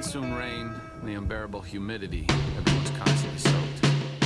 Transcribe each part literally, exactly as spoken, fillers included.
monsoon rain and the unbearable humidity, everyone's constantly soaked.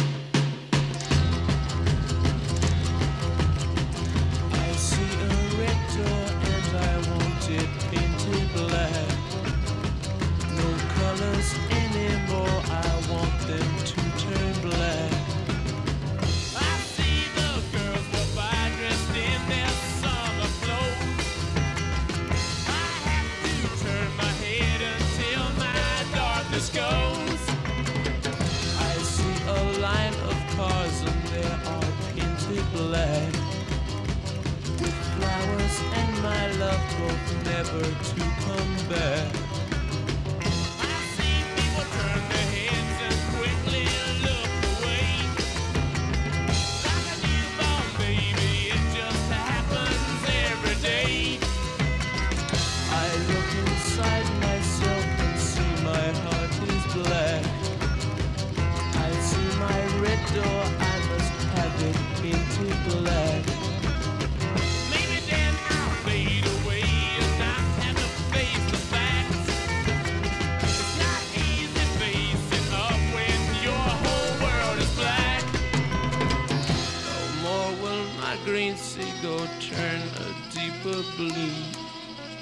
I see a red door and I want it painted black. No colors anymore, I want them to turn black. I see the girls go by dressed in their summer clothes. I have to turn my head until my darkness goes. I see a line of cars and they are painted black, with flowers and my love both never to come back. I see people turn their heads and quickly look away. Like a newborn baby, it just happens every day. I look inside myself and see my heart is black. I see my red door, I must have it painted black. Maybe then I'll fade away and not have to face the facts. It's not easy facing up when your whole world is black. No more will my green seagull turn a deeper blue.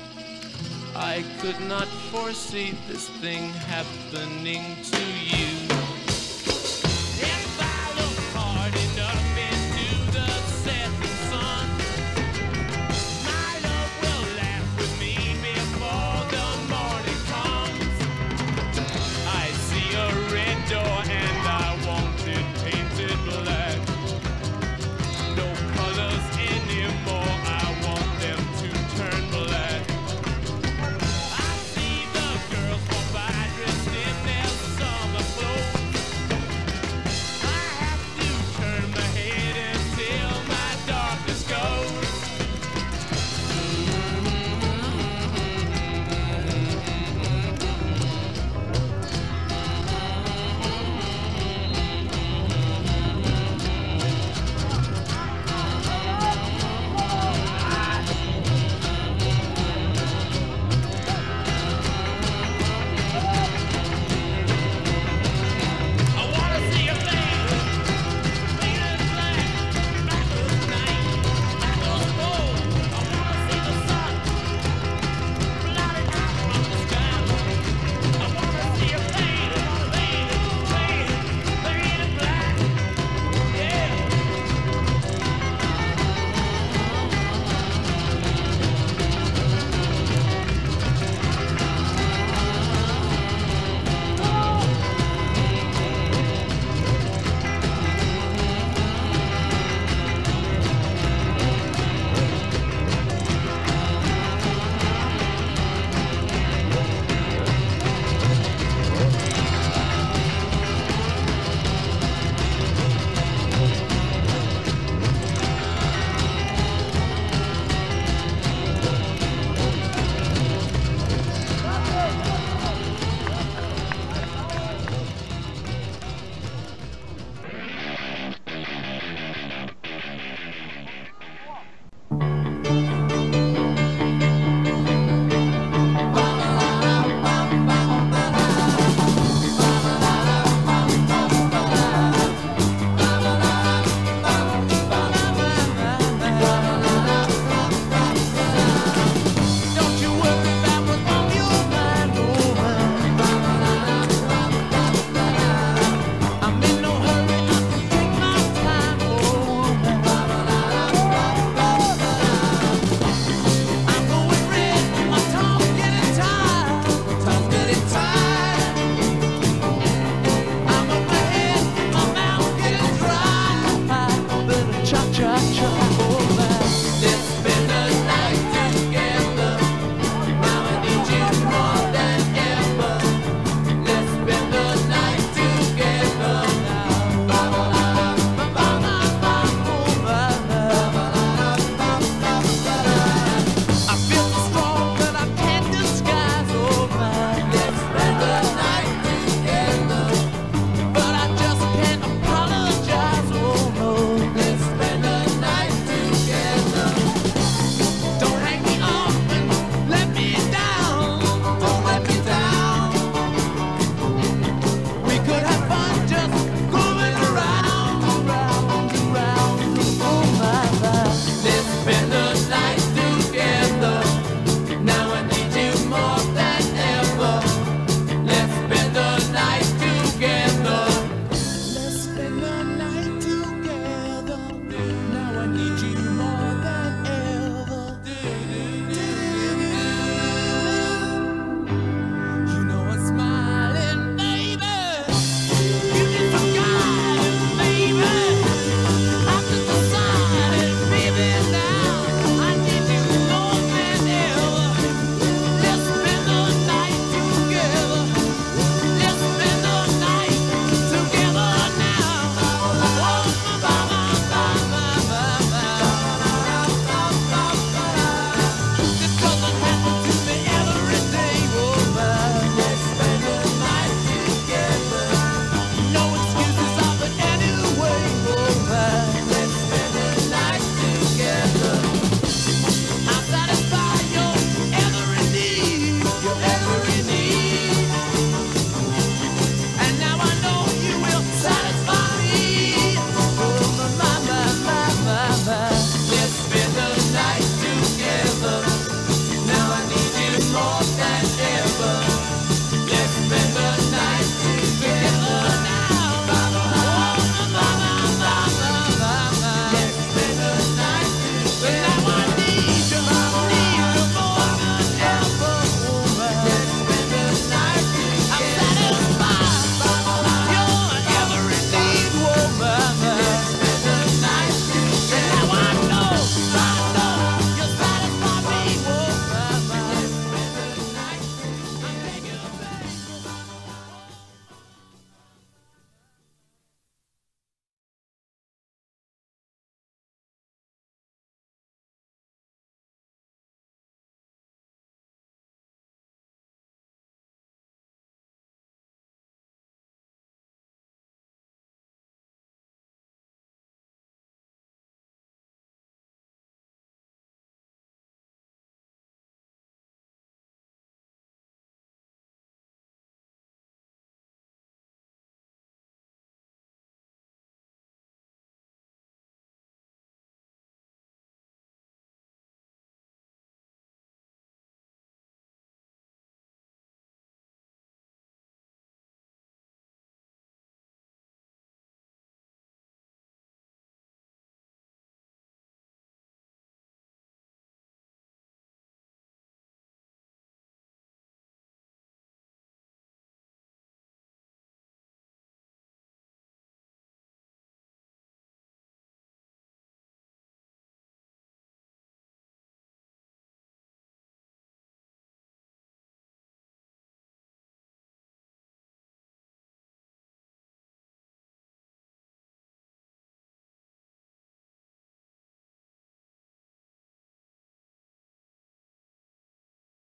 I could not foresee this thing happening to you.